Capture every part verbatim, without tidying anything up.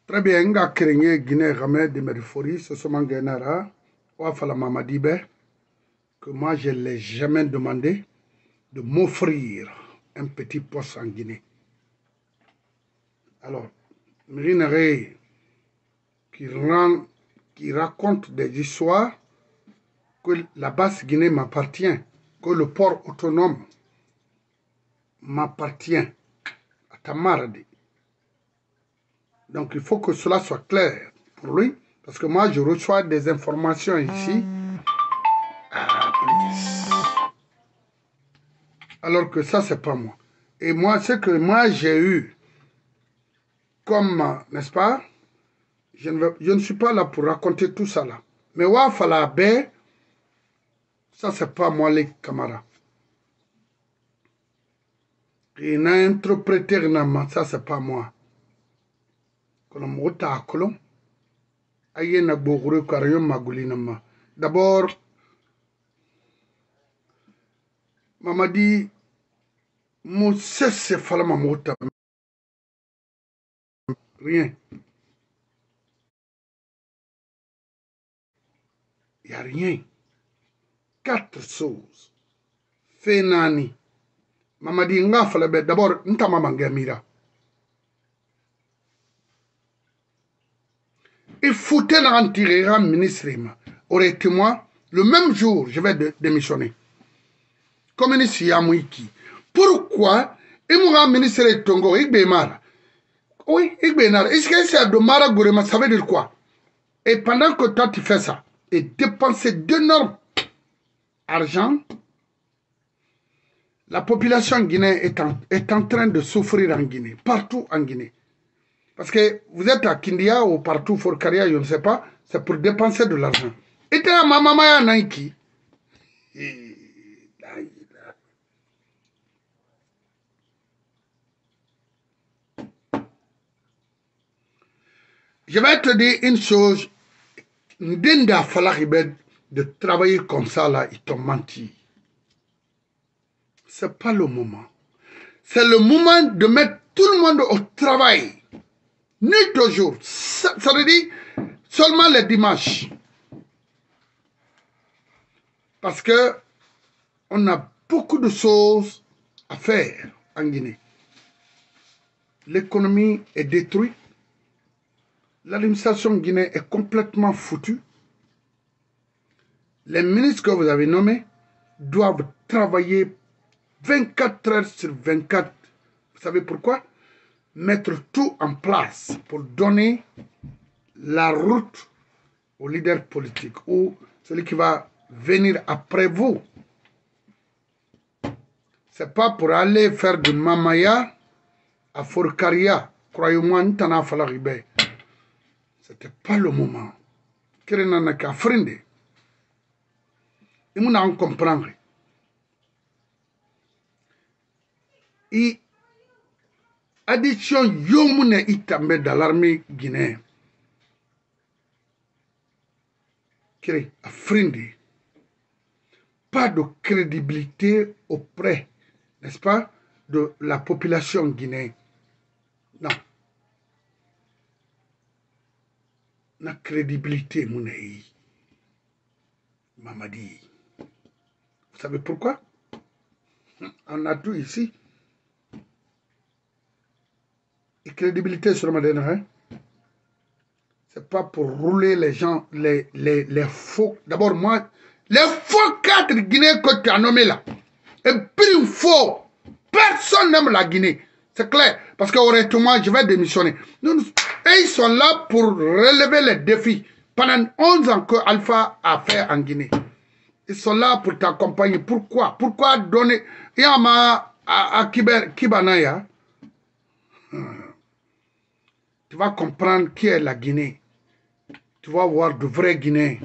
Très bien, nga kérengé Guinée ramé de Merifori, ce sont Mangenara, Wafala Mamadibe, que moi je ne l'ai jamais demandé de m'offrir un petit poste en Guinée. Alors, Mirinere qui, rend, qui raconte des histoires que la basse Guinée m'appartient, que le port autonome m'appartient à Tamaradi. Donc il faut que cela soit clair pour lui, parce que moi je reçois des informations ici. Ah, please. Alors que ça, c'est pas moi. Et moi, ce que moi j'ai eu comme, n'est-ce pas, je ne, veux, je ne suis pas là pour raconter tout ça là. Mais wa fala be, ça c'est pas moi les camarades. Et n'a interprété ça c'est pas moi. D'abord, Mamadi, mon cesse fala mamota. Rien. Il n'y a rien. Quatre choses. Fenani. Mamadi nga fala be d'abord ntama mangamira. Il foutait l'antirera ministre. Aurait été moi, le même jour, je vais de, démissionner. Comme ministre Yamouiki. Pourquoi il m'a ministre de Tongo, il bémara. Oui, il bémara. Est-ce que c'est de Mara Gourema, ça veut dire quoi? Et pendant que toi tu fais ça, et dépenser d'énormes argent, la population guinéenne est en, est en train de souffrir en Guinée, partout en Guinée. Parce que vous êtes à Kindia ou partout, Forcaria, je ne sais pas, c'est pour dépenser de l'argent. Et tu as ma maman à Nike. Je vais te dire une chose. Ndenda Falahibed de travailler comme ça là, ils t'ont menti. C'est pas le moment. C'est le moment de mettre tout le monde au travail. Nuit au jour. Ça, ça veut dire seulement les dimanches. Parce que on a beaucoup de choses à faire en Guinée. L'économie est détruite. L'administration guinéenne est complètement foutue. Les ministres que vous avez nommés doivent travailler vingt-quatre heures sur vingt-quatre. Vous savez pourquoi? Mettre tout en place pour donner la route au leader politique ou celui qui va venir après vous. Ce n'est pas pour aller faire du mamaya à Forcaria. Croyez-moi, ce n'était pas le moment. Kerenanaka frinde. Et nous en comprendre. Et addition yomune itambe dans l'armée guinéenne. Kéré, à frinde. Pas de crédibilité auprès, n'est-ce pas, de la population guinéenne. Non. La crédibilité, mon aïe. Mamadi. Vous savez pourquoi? On a tout ici. Et crédibilité sur ma dernière. C'est pas pour rouler les gens, les, les, les faux. D'abord, moi, les faux cadres guinéens que tu as nommés là. Et puis, faux. Personne n'aime la Guinée. C'est clair. Parce que honnêtement, je vais démissionner. Nous, et ils sont là pour relever les défis. Pendant onze ans que Alpha a fait en Guinée. Ils sont là pour t'accompagner. Pourquoi? Pourquoi donner... Yama à Kibanaya. Tu vas comprendre qui est la Guinée. Tu vas voir de vrais Guinéens.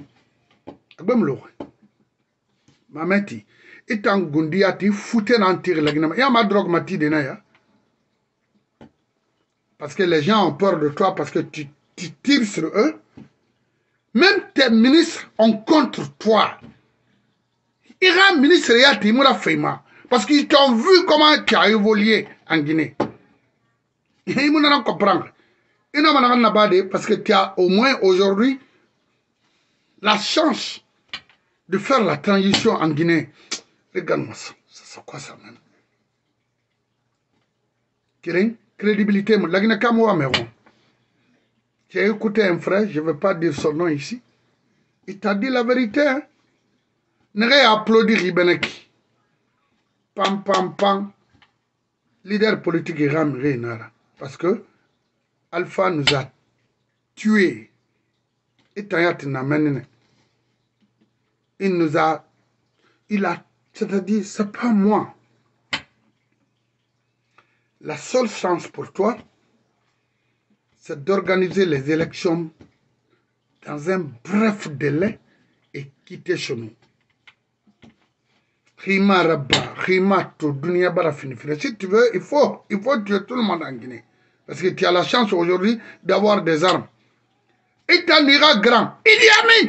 Mameti. Et tant Gundiati, foutez en tir la Guinée. Yama drogue mati de naya. Parce que les gens ont peur de toi parce que tu, tu tires sur eux. Même tes ministres ont contre toi. Iran ministre Yati Moura Feima. Parce qu'ils t'ont vu comment tu as évolué en Guinée. Ils ne comprendre. Il n'a pas de parce que tu as au moins aujourd'hui la chance de faire la transition en Guinée. Regarde-moi ça. C'est quoi ça, même? Crédibilité, la Guinée, comme moi, mais bon. J'ai écouté un frère, je ne vais pas dire son nom ici. Il t'a dit la vérité. Hein? Ne rien applaudir Ibeneki. Pam, pam, pam. Leader politique Iram Reynara. Parce que Alpha nous a tués. Et il nous a. Il a. C'est-à-dire, c'est pas moi. La seule chance pour toi, c'est d'organiser les élections dans un bref délai et quitter chez nous. Si tu veux, il faut, il faut tuer tout le monde en Guinée. Parce que tu as la chance aujourd'hui d'avoir des armes. Et t'en ira grand. Idi Amin.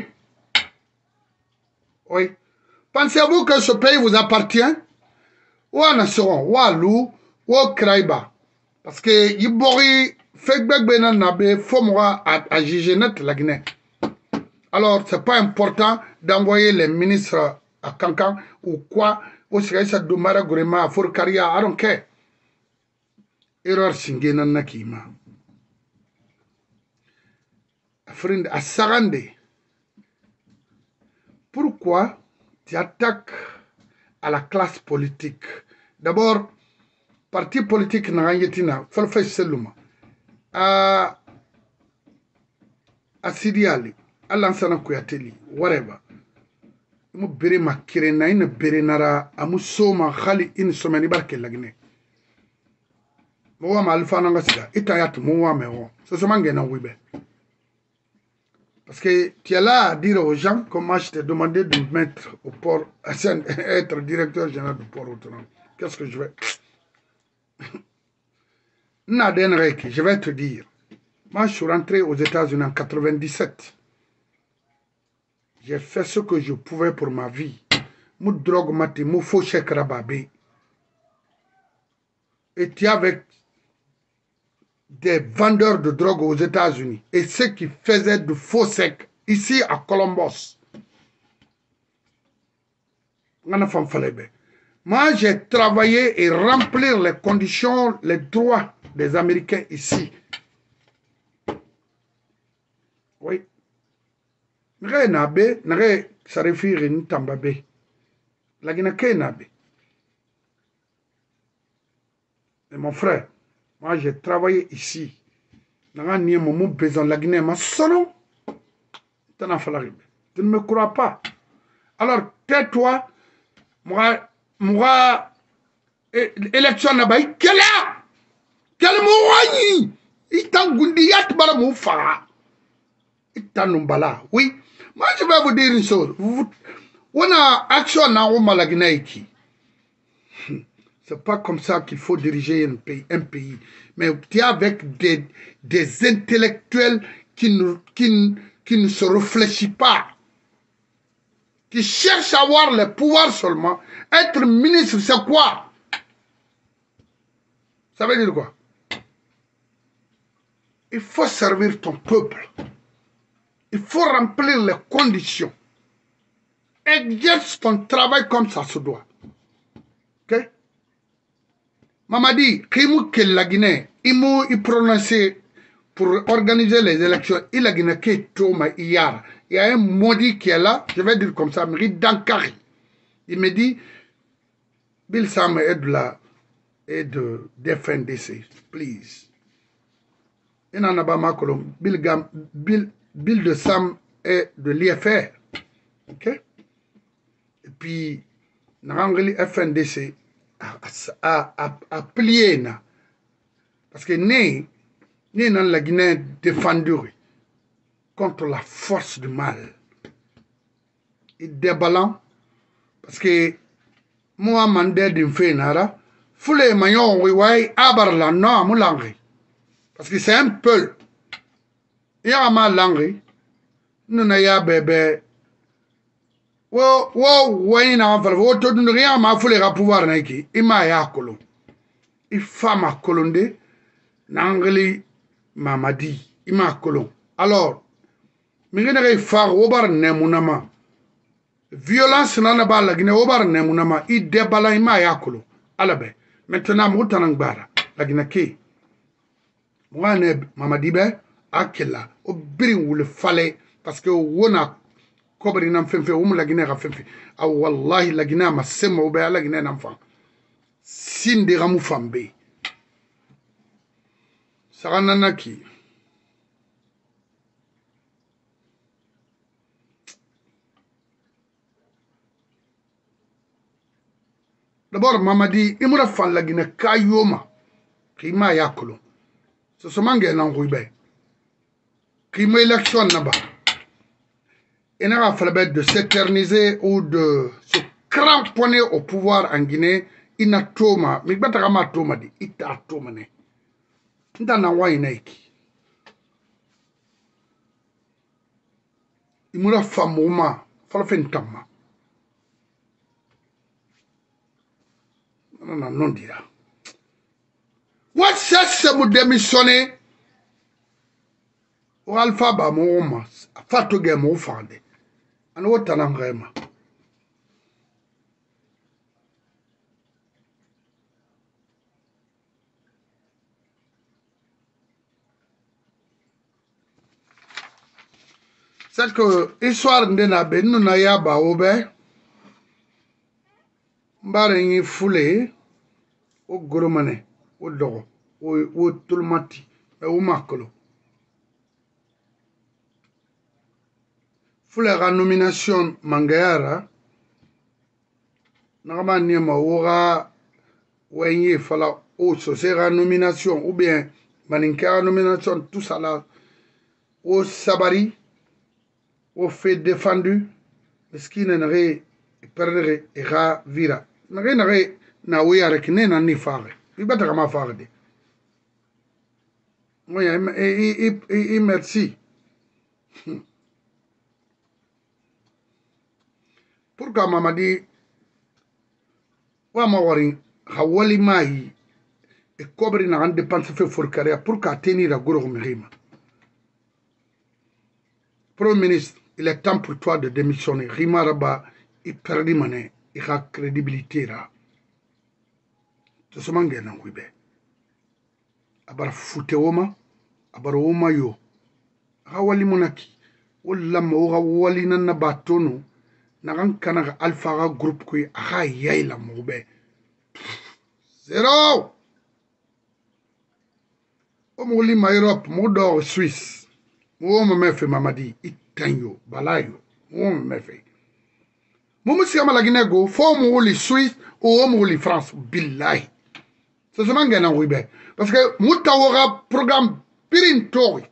Oui. Pensez-vous que ce pays vous appartient? Ou à Nasseron, ou à Lou, ou à Kraïba. Parce que Yibori, Fekbek Benan Nabe, faut moi à juger net la Guinée. Alors, ce n'est pas important d'envoyer les ministres à Kankan ou quoi, ou Sreisa Doumara Gourema, à Fourkaria, I don't care. Erreur Singena Nakima. Friend, à Sarande. Pourquoi tu attaques à la classe politique? D'abord, parti politique n'a rien dit, faut faire seulement. À Sidi Ali, à Lansana Kouyateli, whatever. Mu bere ma kirena ina bere nara amu soma khali in somani barke lagne. Mo wa alfa nanga sida itayat mo wa me ho. So so mange na wibe. Parce que tu es là à dire aux gens comment je t'ai demandé de me mettre au port, à être directeur général du port autonome. Qu'est-ce que je vais? Je vais te dire. Moi, je suis rentré aux États-Unis en quatre-vingt-dix-sept. J'ai fait ce que je pouvais pour ma vie. Mou drogue mati, mou faux chèque rababé. Et tu es avec des vendeurs de drogue aux États-Unis et ceux qui faisaient du faux sec ici à Columbus. Moi, j'ai travaillé et remplir les conditions, les droits des Américains ici. Oui. Nre nabe, nre sarefiri ntambabe. La Guinée nabe. Et mon frère, moi j'ai travaillé ici. N'a ni mon besoin la Guinée ma solo. Tu ne me crois pas. Alors tais-toi. Moi, moi, élection n'a-ba quelle est? Quel mouani? Il t'a goundiyat bara moufa. Il t'a numbala. Oui. Moi je vais vous dire une chose. On a action na ou malagnaiki. C'est pas comme ça qu'il faut diriger un pays, un pays. Mais tu es avec des, des intellectuels qui ne, qui, qui ne se réfléchissent pas. Qui cherchent à avoir le pouvoir seulement. Être ministre, c'est quoi? Ça veut dire quoi? Il faut servir ton peuple. Il faut remplir les conditions. Exerce ton travail comme ça se doit. Ok? Mamadi, Kimou la Guinée, il m'a prononcé pour organiser les élections. Il a Guinée qui est Toma hier. Il y a un maudit qui est là, je vais dire comme ça, Miri Dankari. Il me dit, Bill Sam est de là et de défendre ces, please. Il n'en a pas ma colombe. Bill, Bill, Bill de Sam est de l'I F R. Ok? Et puis, Narangli F N D C a, a, a, a plié. Na. Parce que né, né dans la Guinée défendu contre la force du mal. Il déballant. Parce que moi, mandé d'une fenara, foulé maillon, oui, oui, abarla, non, moulangri. Parce que c'est un peu. Il y a ma langue. Nous n'avons bébé. Wow, wow, ouais, n'a pas fait. Tout le rien m'a foulé à pouvoir naiki. Il m'a ya colon. Il femme à colondé. N'angli Mamadi ima kolon alors mingene gay far obar nemunama violence nana ba la Guinée obar nemunama i debala ima ya kolon alabe maintenant mo tanang bara la Guinée ki wane Mamadi be akela o birin wul fale parce que wona kobri nam femfe um la Guinée ga femfe aw wallahi la Guinée ma sema be la Guinée nam fa sinde gamu fambe sagananaki d'abord Mamadi imura fan la Guinée kayoma kima yakolo ce sont mangé nan ruibe kima élection naba il n'a pas fallu de s'éterniser ou de se cramponner au pouvoir en Guinée. Il n'a toma, mais il n'a pas toma dit, il t'a toma né. Il n'a pas inaiki. Il m'a fait moment, il m'a fait un temps. Non, non, non, dira. What c'est que vous démissionnez? Ou alpha ba mouma, fatou ge mou fande. An wota nan rema. C'est que histoire ndena be nous na ya ba obe. Mbare ngi foulé o goromane o dogo o o tulmati e o makolo. Foulé la nomination mangayara normalement niema wora wenye fala o so sera nomination ou bien maninka nomination tout ça là au sabari au fait défendu miskina nare perdre era vira nare nare na wiyare kinena ni fare ibata kama fare de moya et et et merci pourquoi Mamadi wa mawari hawali mai e kobri na ande dépense fait for carrière pour qu'à tenir la goro mirima. Premier ministre, il est temps pour toi de démissionner. Rima Raba, il perd mané, il a crédibilité là. C'est ce mangue na wibe. Abar fute woma, abar woma yo. Hawali monaki, wala mo wali na batono. Naran kana alpha groupe qui a yay la moube. Zéro. O mo li ma Europe, mo do Suisse. Mo mo me fe Mamadi itanyo balayo. Mo me fe. Mo mo si ama la Guinée go, fo mo li Suisse ou mo li France billahi. C'est ce manga na wibe parce que mutawara programme pirintori.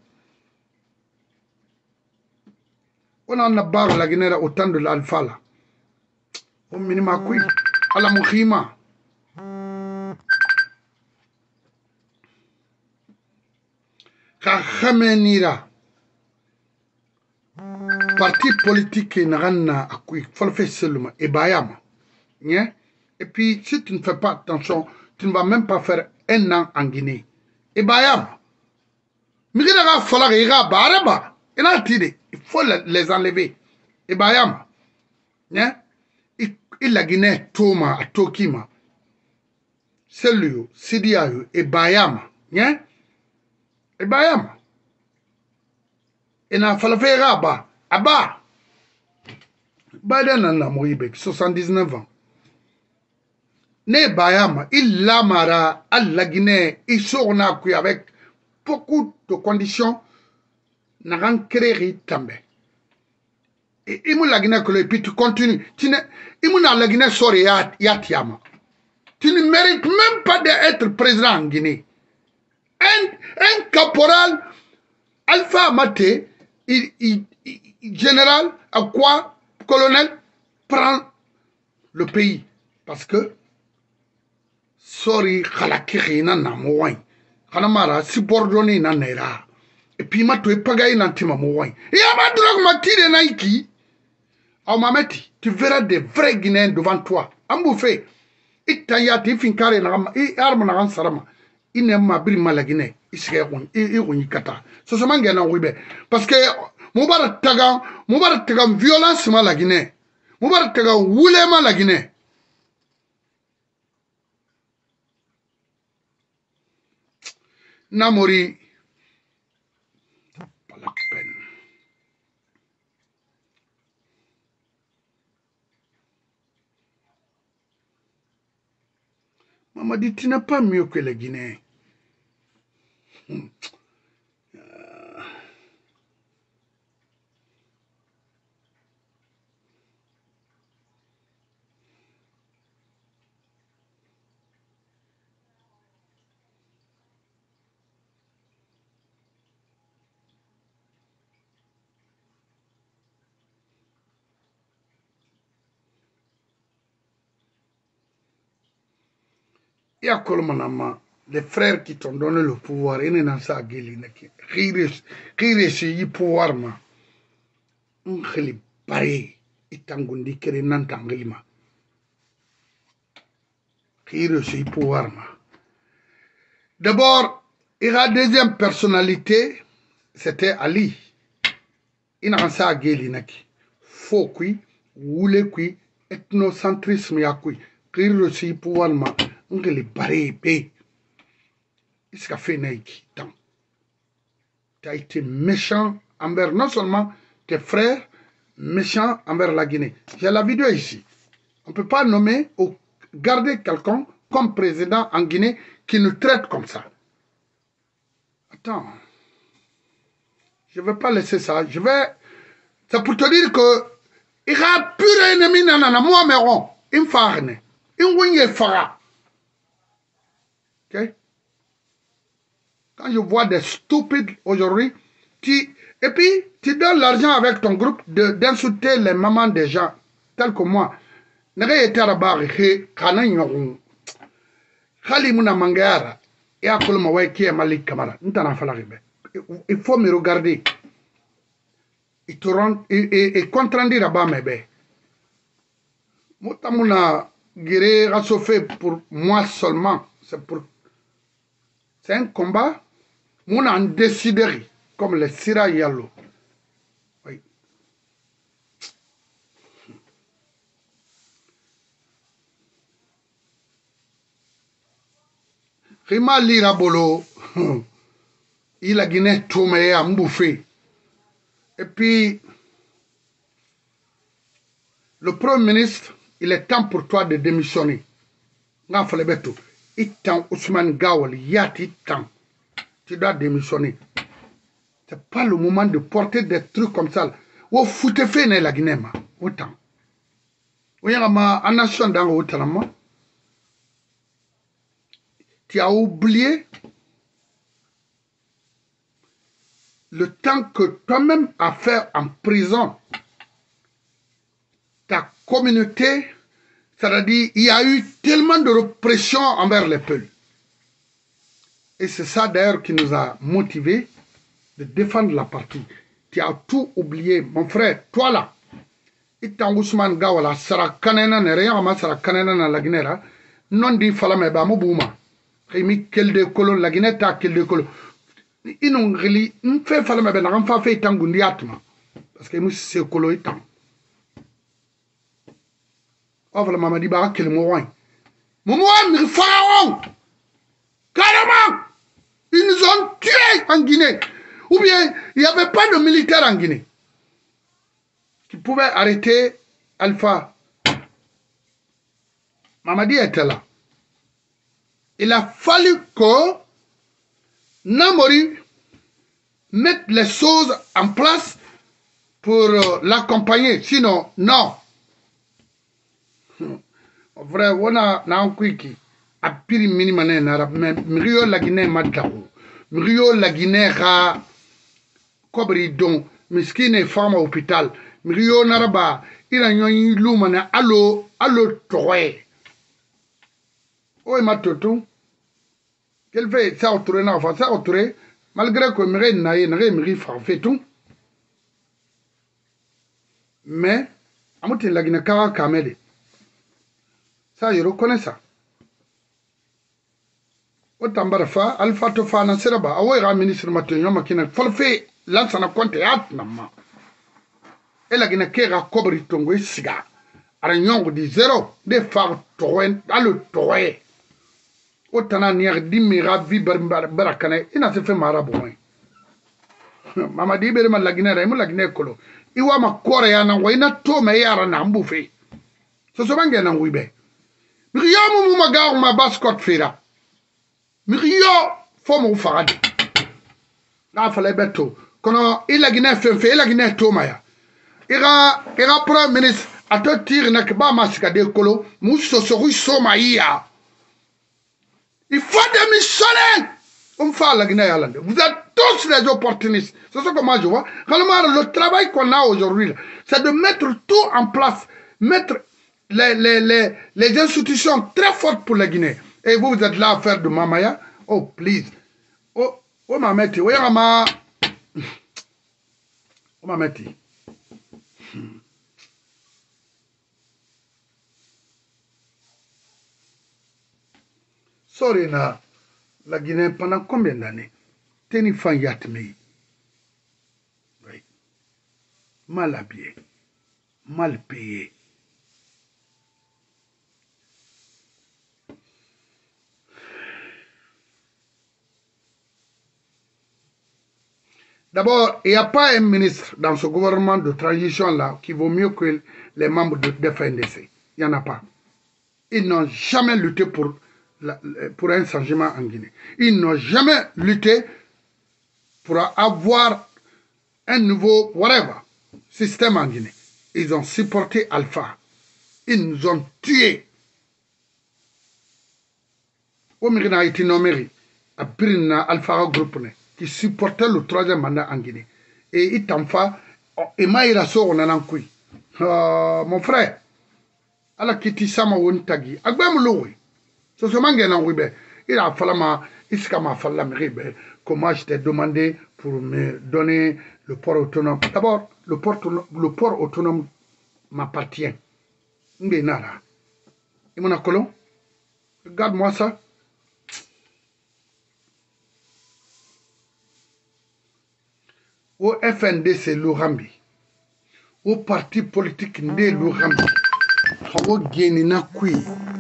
On a na bar la Guinée autant de l'alpha là. On minima kui à la moukhima. Khamenira. Parti politique n'a à kui. Faut le faire seulement. Et bayama. Et puis si tu ne fais pas attention, tu ne vas même pas faire un an en Guinée. Et bayama. Mais il va falloir y aller baraba. Il faut les enlever. Et bayama. Il la Guinée Toma à Tokima. C'est lui, Sidia et bayama. Et bayama. Et n'a fallu faire Abba. Abba. Biden n'a moïbe, soixante-dix-neuf ans. Ne bayama, il la mara à la Guinée. Il sort avec beaucoup de conditions. N'a créé tambe. Et il m'a la Guinée que puis tu continues. Tu ne, il m'a la Guinée sort ya tiama. Tu ne mérites même pas d'être président en Guinée. Un, un caporal Alpha Maté, il, il, il, général, à quoi, colonel, prend le pays. Parce que sorry, khalakiri na namouin. Khanamara, subordonné na nera. Et puis, ma tué pagaille na tima mouin. Et à ma drogue, ma tire naiki. A mameti, tu verras des vrais Guinéens devant toi. Ambouffé. Itayati finkare na et arme na sarama. Il n'est ma brima la Guinée. isge i i kata so so mangena wibe parce que mubarak taga mubarak taga violence ma la Guinée mubarak taga wule ma la Guinée Namori pas la peine. Maman dit tu n'es pas mieux que les Guinéens. Hmm. Il y a Kolomanama, les frères qui t'ont donné le pouvoir, ils n'ont pas guéri. Qui réussit le pouvoir, ma. On khali pare, itangundi kere nantanglima. Qui réussit le pouvoir, ma. D'abord, il y a la deuxième personnalité, c'était Ali. Il n'a pas guéri. Faux qui, oule qui, ethnocentrisme ya qui. Qui réussit le pouvoir, ma. On les barré, il s'est fait naïki. Tu as été méchant envers non seulement tes frères, méchant envers la Guinée. J'ai la vidéo ici. On ne peut pas nommer ou garder quelqu'un comme président en Guinée qui nous traite comme ça. Attends. Je ne vais pas laisser ça. Je vais. C'est pour te dire que il y a pur ennemi nanana moi meron. Il me fait. Il me fait. Okay? Quand je vois des stupides aujourd'hui, tu, et puis tu donnes l'argent avec ton groupe d'insulter les mamans des gens, tels que moi. Il faut me regarder. Il te rend, et contre-dire là-bas, mais ben. Moi, je fait pour moi seulement. C'est pour. C'est un combat. Mon en décidé comme les Sira Yalo. Oui. Rima Lira Bolo, il a Guinée tombé à m'bouffer. Et puis, le Premier ministre, il est temps pour toi de démissionner. N'a fallu pas tout. Il t'en Ousmane Gawal, yati temps. Tu dois démissionner. Ce n'est pas le moment de porter des trucs comme ça. Ou foutez fait la Guinée, autant. Ou y a ma nation dans autant. Tu as oublié le temps que toi-même as fait en prison. Ta communauté, c'est-à-dire, il y a eu tellement de répression envers les peuples. Et c'est ça d'ailleurs qui nous a motivés de défendre la partie. Tu as tout oublié, mon frère, toi là. Itan Ousmane Gawala, Sara Kanena, Nerea, Sara Kanena, la Guinée, non dit Falame Bamobouma. Rémi, quel de colon, la Guinée, ta quel de colon. Ils n'ont really, ils fait Falame Ben, on fait fait Tangundiatma. Parce que c'est colon itan. Oh, voilà, maman dit, bah, quel mouin. Mouin, mais pharaon! Carrément! Ils nous ont tués en Guinée. Ou bien, il n'y avait pas de militaires en Guinée qui pouvaient arrêter Alpha. Mamadi était là. Il a fallu que Namori mette les choses en place pour euh, l'accompagner. Sinon, non. Vrai, on a un qui a pire minimum en arabe, mais Mrio la Guinée madao. Mrio la Guinée a cobri don, miskine femme à hôpital. Mrio naraba, il a eu l'homme allo, allo troé. Oh, ma toto. Quel fait ça autour n'a pas ça autour, malgré que Mire n'a n'a Miri fait tout. Mais, à moi, la Guinée Kara Kamede. Ça, je reconnais ça. Otambara fa alfa to fa na seraba awo ga ministre mato nyoma kina falfe lansa na konte at na ma ela gina kera kobri tongo siga ara nyongo di zéro de fa toen alu toé otana nier dimira vi barakane ina se fe marabu moy mama di bere ma lagina re mo lagina kolo iwa ma kore ya na waina to me yara na mbufe so so bange na wibe mi yamu mu maga ma baskot fira Mirio fomo farade la fale beto kono ila gine fenfe ila gine tomaya ira ira pro ministre ato tire na ba masika de kolo muso soru somaïa il faut démissionner on fait la Guinée yalande vous êtes tous des opportunistes c'est ça que moi je vois vraiment le travail qu'on a aujourd'hui c'est de mettre tout en place mettre les les les les institutions très fortes pour la Guinée. Et vous, vous êtes là à faire de mamaya? Oh, please. Oh, oh, mameti. Oh, yama. Oh, mameti. Sorry, na, la Guinée, pendant combien d'années? Teni fan yatme. Oui. Mal habillé. Mal payé. D'abord, il n'y a pas un ministre dans ce gouvernement de transition-là qui vaut mieux que les membres de F N D C. Il n'y en a pas. Ils n'ont jamais lutté pour, la, pour un changement en Guinée. Ils n'ont jamais lutté pour avoir un nouveau, whatever, système en Guinée. Ils ont supporté Alpha. Ils nous ont tués. Omirina a été nommé à Pirina Alpha Group qui supportait le troisième mandat en Guinée. Et il t'en fait, et maïra so on en kui. Mon frère, ala kiti sama wontagi, agbam loui. So se mange na wibe, il a fallu ma, iska ma falla meribe, comment je t'ai demandé pour me donner le port autonome. D'abord, le port, le port autonome m'appartient. Mbe nara. Et mon colon, regarde-moi ça. Au F N D C Lurambi, au parti politique de Lurambi, au Guéni Nakui,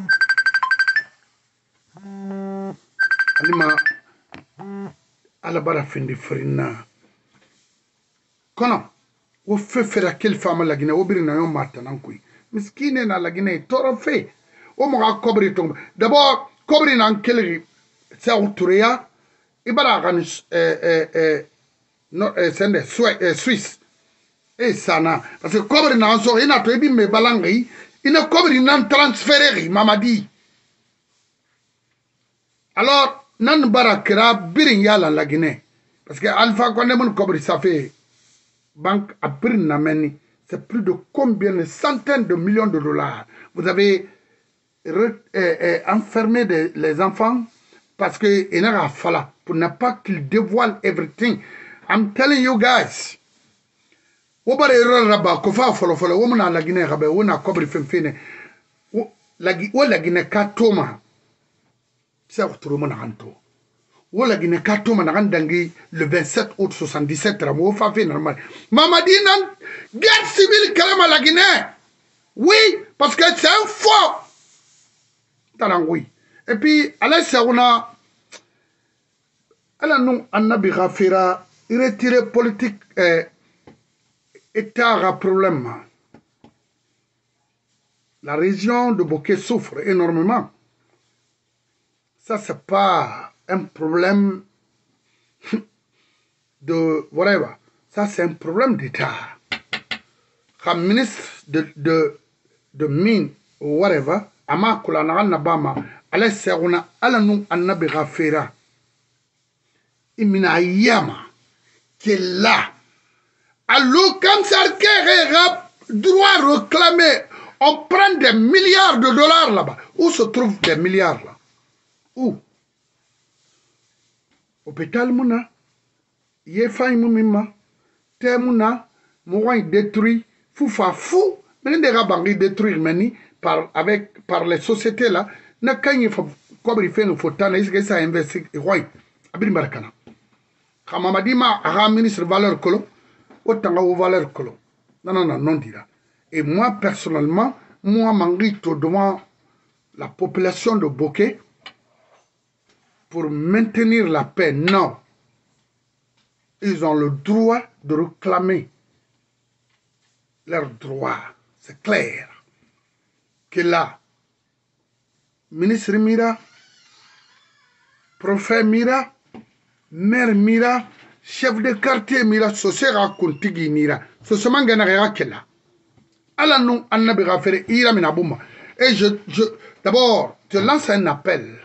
Alima Alabara Fendi Frina. Kono, au fait faire quelle femme la Guinée, au Birina yon Martanankui. Miskine na la Guinée, toro fait. Au Mora Kobri tombe. D'abord, Kobri Nankeli, c'est au Touria, Ibara Ganis, eh, eh, eh, no c'est des Suisse et ça na parce que comme na so ina to ebi me balangi ina comme nan transférer mamadi alors nan barakra birin yala la Guinée parce que Alpha Condé mon comme ça fait banque à birin na meni c'est plus de combien de centaines de millions de dollars vous avez re, eh, eh, enfermé de, les enfants parce que il n'a pas pour ne pas qu'ils dévoilent everything. I'm telling you guys. Wobare raba ko fa folo folo wo muna la Guinée rabe wo na kobri femfene wo la wo la Guinée ka toma sa retrouve mon hanto wo la Guinée ka toma na gandangi le vingt-sept août soixante-dix-sept ra mo fa fe normal mamadi nan guerre civile kalama la Guinée oui parce que c'est un faux talang oui et puis à la sauna ala non annabi ghafira retirer politique eh, état à problème. La région de Bokeh souffre énormément. Ça, c'est pas un problème de whatever. Ça, c'est un problème d'État. Comme ministre de, de, de mine ou whatever, ama kula na nabama, ala seruna ala nu annabi ghafira. Imina yama. Qui est là. Alors, quand ça droit réclamer, on prend des milliards de dollars là-bas. Où se trouvent des milliards là? Où? Hôpital Mouna, Yefay Moumima, Te Mouna, Mouan détruit, Foufa fou, mais des rabangi détruire meni par, avec, par les sociétés là, n'a qu'un kobri fen fotana iske sa investi roy abin barakana Mamadi ma aga ministre valeur colo autant au valeur colo non non non non dira et moi personnellement moi m'enguite devant la population de Bokeh pour maintenir la paix. Non, ils ont le droit de réclamer leurs droits. C'est clair que là, ministre Mira, prophète Mira, maire Mira, chef de quartier Mira, ce sera Kuntigi Mira, ce sera Ganara Kela. Allah nous en a bien fait, Ira Minabouma. Et je, je d'abord, je lance un appel.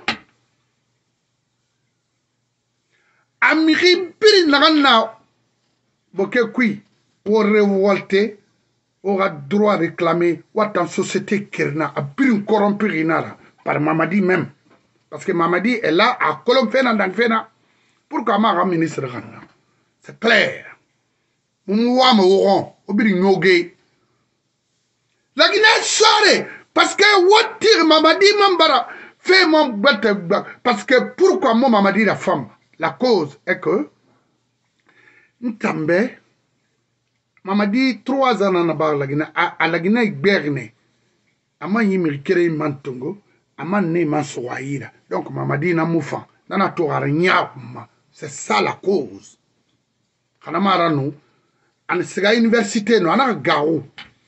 Amiri Biri Nagana Bokeh Kui, pour révolter, aura droit à réclamer, ou en société Kirna, à Birin corrompu Rinara, par Mamadi même. Parce que Mamadi est là à Colomfena d'Anfena. Pourquoi ma ministre Rana? C'est clair. Mouama Oron, Obiri Noge. La Guinée sort parce que Watir Mamadi Mambara fait mon bête. Parce que pourquoi moi Mamadi la femme? La cause est que Ntambe Mamadi trois ans en bas la Guinée à la Guinée Berne. Ama yimir kere mantongo, ama ne mansoaïra. Donc Mamadi na moufan, nana toara nyama. C'est ça la cause. Kanamara nous, en sega université no ana gao.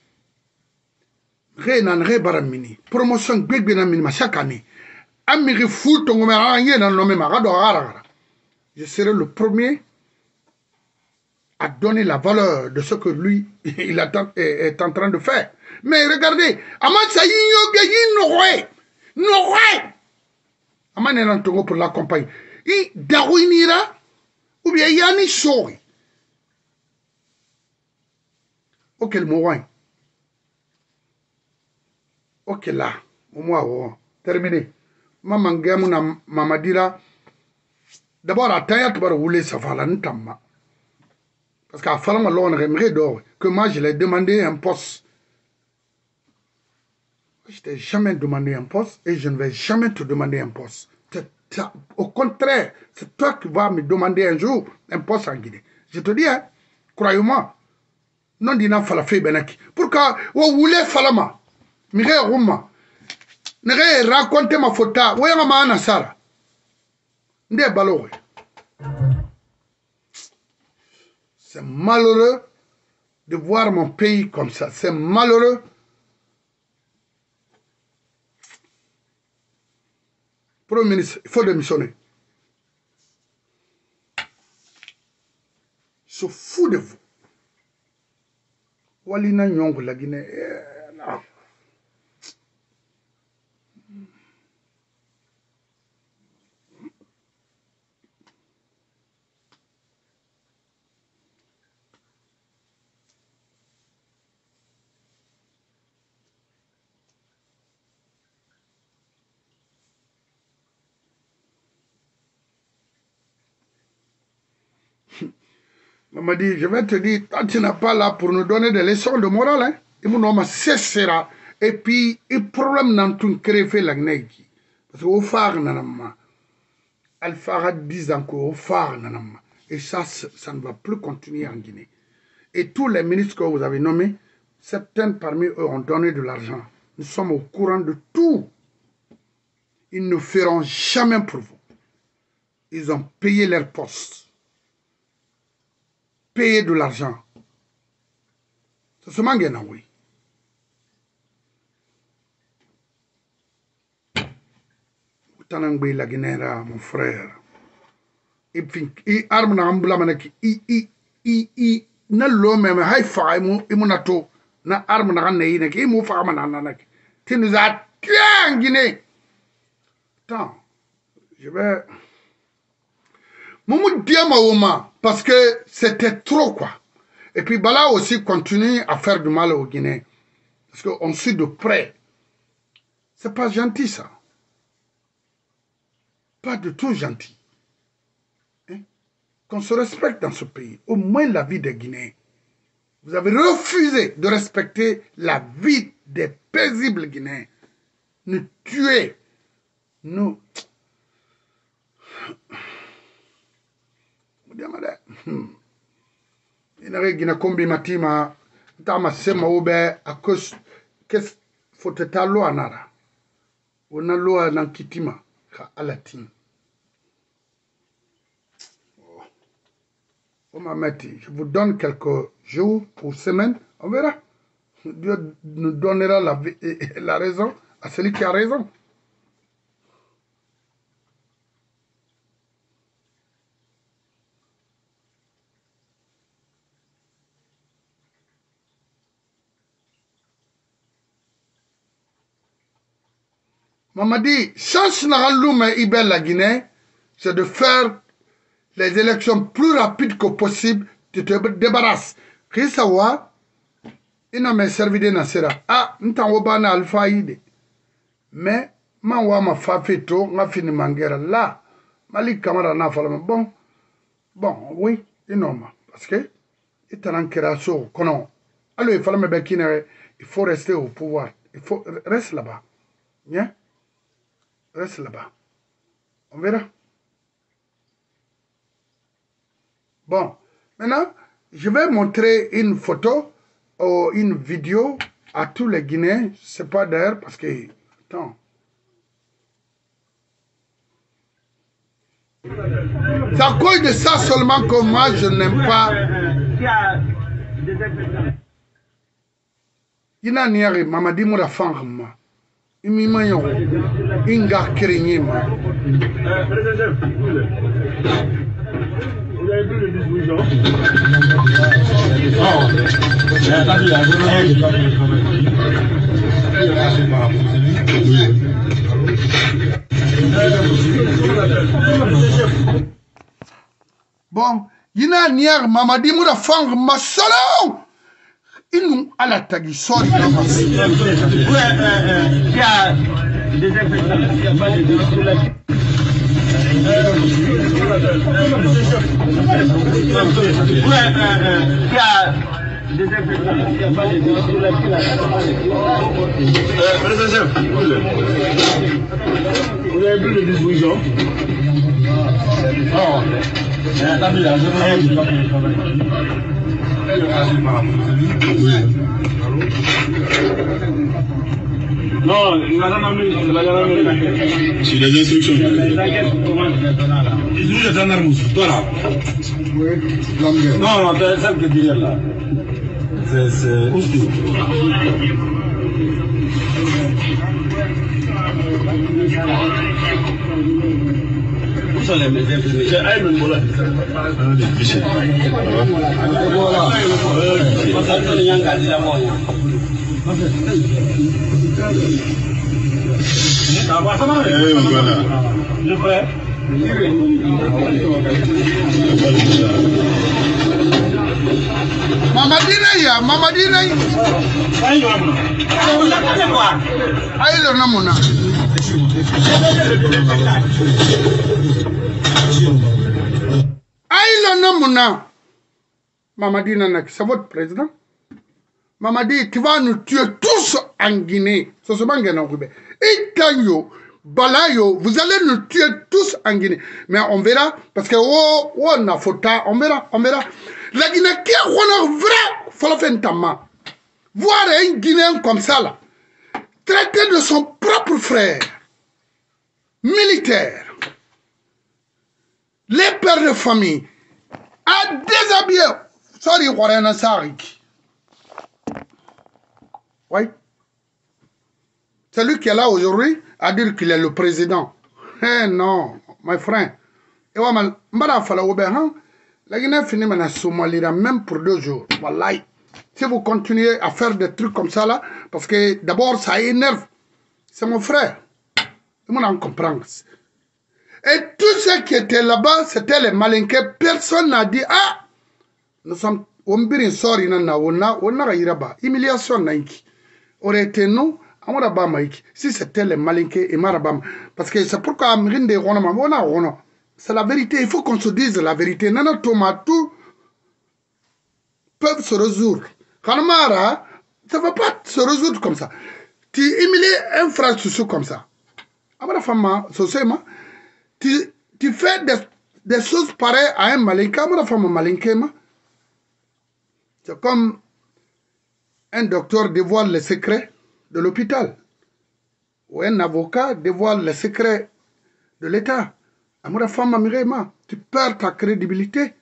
Re nan re baramini. Promotion gbegbe na minima chaque année. Amiri fout ton gomera na nommé marado ara. Je serai le premier à donner la valeur de ce que lui il est en train de faire. Mais regardez, Amansa Yinyoge Yinore, Nore, Aman est en Togo pour l'accompagner. Il Darwinira ou bien Yani Sori. Ok, le mouin. Ok, là, au moins, terminé. Maman Gamuna Mamadira. D'abord, à Taya, tu vas rouler ça va là, n'tamma. Parce qu'à Falam, on aimerait d'or que moi, je l'ai demandé un poste. Je t'ai jamais demandé un poste et je ne vais jamais te demander un poste. Au contraire, c'est toi qui vas me demander un jour un poste en Guinée. Je te dis, hein, croyez-moi, non dina falafé benaki. Pourquoi vous voulez falama? Mire Rouma. Ne raconter ma faute. Où est ma anasara? Nde balo. C'est malheureux de voir mon pays comme ça. C'est malheureux. Premier ministre, il faut démissionner. Je suis fou de vous. Walina Nyong, la Guinée. Non. Maman dit, je vais te dire, tant tu n'es pas là pour nous donner des leçons de morale, hein, et mon homme cessera. Et puis, le problème n'a tout créé la Guinée. Parce qu'au phare, nanama, Alpha dix ans qu'au phare, nanama. Et ça, ça ne va plus continuer en Guinée. Et tous les ministres que vous avez nommés, certains parmi eux ont donné de l'argent. Nous sommes au courant de tout. Ils ne feront jamais pour vous. Ils ont payé leur poste. Payer de l'argent. Ça se manque, oui. Tanangbe la Guinera, mon frère. Et puis, il arme na ambula manaki, i i i i na l'homme même hay fa imu imunato na arme na ganne yine ki mu fa mana nanaki. Tu nous as tués en Guinée. Attends, je vais. Moumou diama oma parce que c'était trop quoi. Et puis Bala aussi continue à faire du mal aux Guinéens. Parce qu'on suit de près. C'est pas gentil ça. Pas du tout gentil. Hein? Qu'on se respecte dans ce pays. Au moins la vie des Guinéens. Vous avez refusé de respecter la vie des paisibles Guinéens. Nous tuer. Nous... Il y a combi matima tama sema ube akos kes foteta lo anara ona lo nan kitima ka alatin on m'a metti je vous donne quelques jours ou semaines on verra. Dieu nous donnera la, la raison à celui qui a raison. Mamadi, chance n'a Ibel la Guinée, c'est de faire les élections plus rapides que possible. Tu te débarrasses. Risawa, il n'a pas servi de Nasera. Ah, nous t'en na alpha ide. Mais, man wa ma fa feto, ma fini mangera là. Malik Kamara n'a pas bon. Bon, oui, c'est normal. Parce que, il t'a l'enquête sur Konon. Alors, il fallait me bekiner, il faut rester au pouvoir. Il faut rester là-bas. Bien? Reste là-bas. On verra. Bon, maintenant, je vais montrer une photo ou une vidéo à tous les Guinéens. C'est pas d'ailleurs parce que... Attends. C'est à cause de ça seulement que moi, je n'aime pas... Il n'a ni rien. Mamadi Moura Fangma. Imima yo inga kerenyema. Vous avez vu le disposition? Bon, yina niar Mamadi Moura Fang masalo. Ils à la tagi sort de la masse. Il y a des infections. Il y a pas de vous avez vu le disposition? Non. Non, il n'a jamais mis, il n'a jamais mis. C'est les instructions. Ils nous jettent en armes. Toi là. Non, non, c'est celle que tu dis là. C'est Oustou. Où sont les médecins? C'est Aïmen Mola. Le frère. Mamadi Naya, Mamadi Naya. Aïe le namona. Aïe le namona. Mamadi Naya, c'est votre président. Mamadi, tu vas nous tuer tous en Guinée. C'est ce que nous avons. Et Tanyo, Balayo, vous allez nous tuer tous en Guinée. Mais on verra, parce que oh, oh, on a fauta, on verra, on verra. La Guinée qui est vrai, il faut le faire un temps. Voir un Guinéen comme ça, là, traité de son propre frère, militaire, les pères de famille, à déshabiller. Sorry, Warren Sarik. Oui. Celui qui est là aujourd'hui a dit qu'il est le président. Eh non, my friend. Et voilà, mbara fala obehan. La Guinée finit maintenant Somalie même pour deux jours. Wallahi. Si vous continuez à faire des trucs comme ça là, parce que d'abord ça énerve. C'est mon frère. Tout le monde en comprend. Et tous ceux qui étaient là-bas, c'était les malinqués. Personne n'a dit, ah, nous sommes, on birin sori na on a, on a iraba. Humiliation naïki. Aurait été nous, si c'était les malinqués et marabam. Parce que c'est pourquoi c'est la vérité. Il faut qu'on se dise la vérité. Nana Thomas, tout peuvent se résoudre. Kanamara, ça ne va pas se résoudre comme ça. Tu humilies un frère sous comme ça. Tu, tu fais des, des choses pareilles à un malinka, moi la femme malinka, c'est comme un docteur dévoile les secrets de l'hôpital ou un avocat dévoile les secrets de l'État. Moi la femme malinka, tu perds ta crédibilité.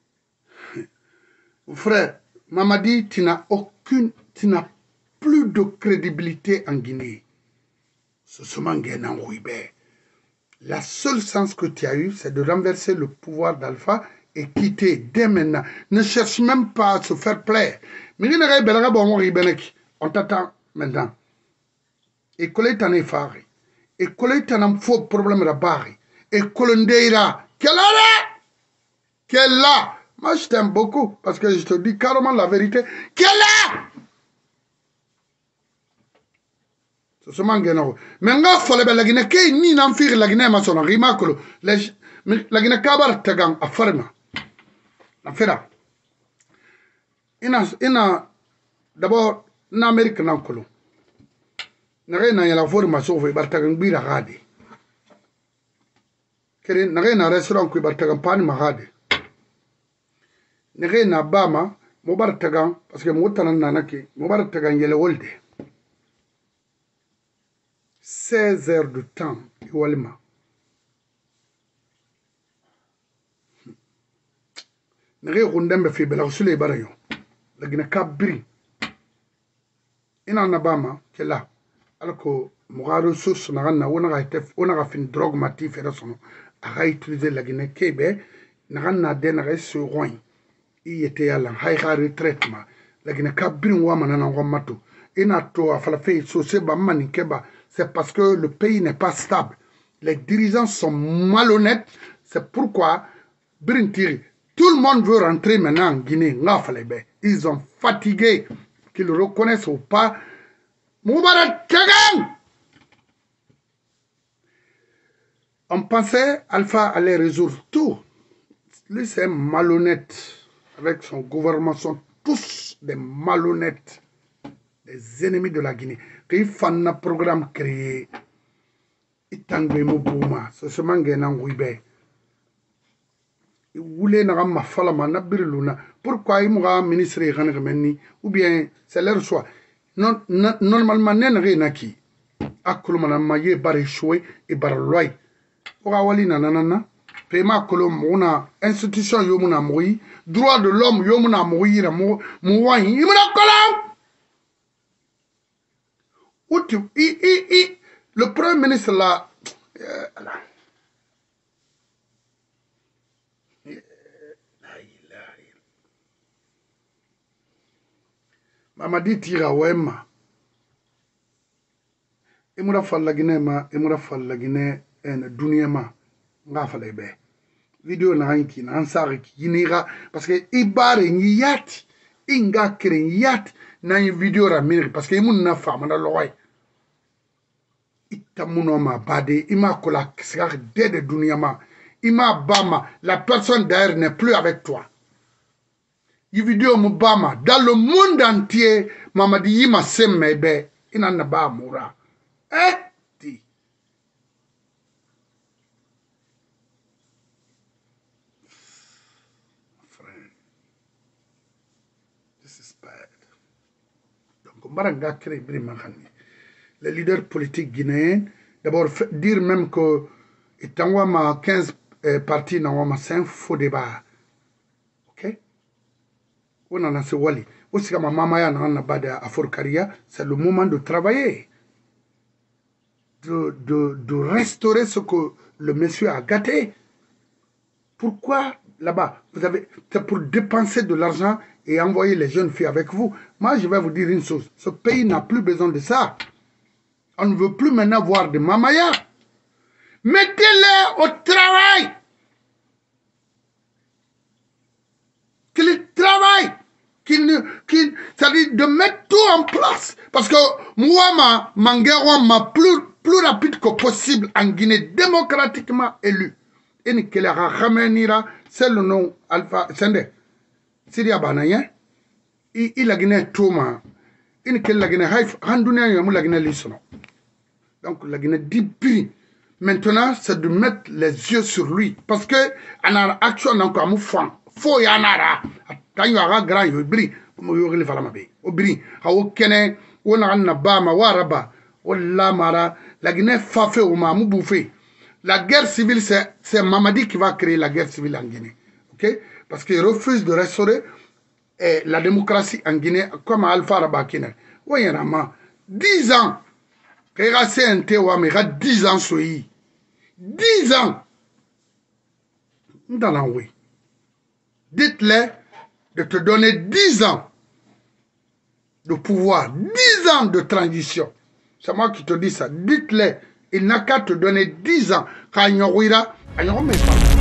Frère, Mamadi, tu n'as aucune, tu n'as plus de crédibilité en Guinée. Ce Somanguenan Ouibé. La seule chance que tu as eue, c'est de renverser le pouvoir d'Alpha et quitter dès maintenant. Ne cherche même pas à se faire plaire. On t'attend maintenant. Et collé t'en est faré. Et collé t'en a faux problème de barre. Et colondeira. Quelle heure? Quelle là? Moi, je t'aime beaucoup parce que je te dis carrément la vérité. Quelle est? C'est ce mangue. Mais nga fallait la Guinée qui ni n'enfire la Guinée ma son rimakolo. La Guinée kabar tagang a farma. La fera. Ina ina d'abord en Amérique n'encolo. N'avait n'a la forme sauve bartagang bira rade. Kere n'avait n'a restaurant qui bartagang pan mahade. Nere na bama mobar tagan parce que motana nanaki mobar tagan yele wolde seize heures de temps iwalima nere gundembe fi bela sule barayo lagina kabri ina na bama kela alko mugaro source na ganna wona ga tef wona ga fin drogue mati fera sono aga utiliser lagina kebe na ganna de na ga so roin il était à la high retraite ma la Guinée kabrin wa manana ngommato ina to afala fe so se ba mani keba c'est parce que le pays n'est pas stable, les dirigeants sont malhonnêtes, c'est pourquoi Brintiri tout le monde veut rentrer maintenant en Guinée ngafalebe ils ont fatigué qu'ils le reconnaissent ou pas Moubarak Tagang. On pensait Alpha allait résoudre tout. Lui c'est malhonnête. Avec son gouvernement, sont tous des malhonnêtes, des ennemis de la Guinée. Qu'il faut un programme créé, il t'engage Mobouma, c'est ce mangue en Ouibé. Il voulait n'a ma fala ma nabirluna. Pourquoi il m'a ministre Rangameni ou bien c'est leur choix. Non, normalement, n'est rien qui. Akulumana maye barishwe et barloy. Pour awali nanana. Pema kolom una institution yomuna moui droit de l'homme yomuna moui ra mo moui imuna kolom outi i i i le premier ministre là Mamadi tira wema imura falla Guinée ma imura falla Guinée en dunia ma nga falla be vidéo na hanki na ansari yinira parce que ibare nyati inga kire nyati na vidéo ra miri parce que imun na fama na loy itamuno ma bade ima kola kisar de de dunia ma ima bama la personne d'ailleurs n'est plus avec toi yi vidéo mu bama dans le monde entier Mamadi yima semmebe ina na ba mura eh les leaders politiques guinéens, d'abord dire même que étant quinze euh, partis, c'est un faux débat. Ok? On en a ce wali. Aussi, comme maman ya na bada à Forcaria, c'est le moment de travailler, de, de, de restaurer ce que le monsieur a gâté. Pourquoi là-bas, vous avez, c'est pour dépenser de l'argent et envoyer les jeunes filles avec vous. Moi, je vais vous dire une chose. Ce pays n'a plus besoin de ça. On ne veut plus maintenant voir des mamayas. Mettez-les au travail. Qu'ils travaillent. Qu'ils, qu'ils, c'est-à-dire de mettre tout en place. Parce que moi, ma Manguerois m'a plus, plus rapide que possible en Guinée, démocratiquement élu. Et qu'il a ramené, c'est le nom Alpha Sende. Syria Banayen. Il a Guinée Touma. Il a Guinée Haïf. Handounia Yamou la Guinée Lissono. Donc la Guinée dit prix. Maintenant, c'est de mettre les yeux sur lui. Parce que, en action, encore, nous faisons. Faut y en avoir. Quand il y aura grand, il y a bri. Il y aura le falamabe. Au bri. Au kene. Au na ba ma waraba. Au la mara. La Guinée fa fait au mamou bouffé. La guerre civile, c'est Mamadi qui va créer la guerre civile en Guinée. Ok? Parce qu'il refuse de restaurer eh, la démocratie en Guinée comme Alpha Rabakine. Oui, il y a dix ans. Il y a dix ans. dix ans. Oui. Dites-les de te donner dix ans de pouvoir, dix ans de transition. C'est moi qui te dis ça. Dites-les, il n'a qu'à te donner dix ans. Quand il y a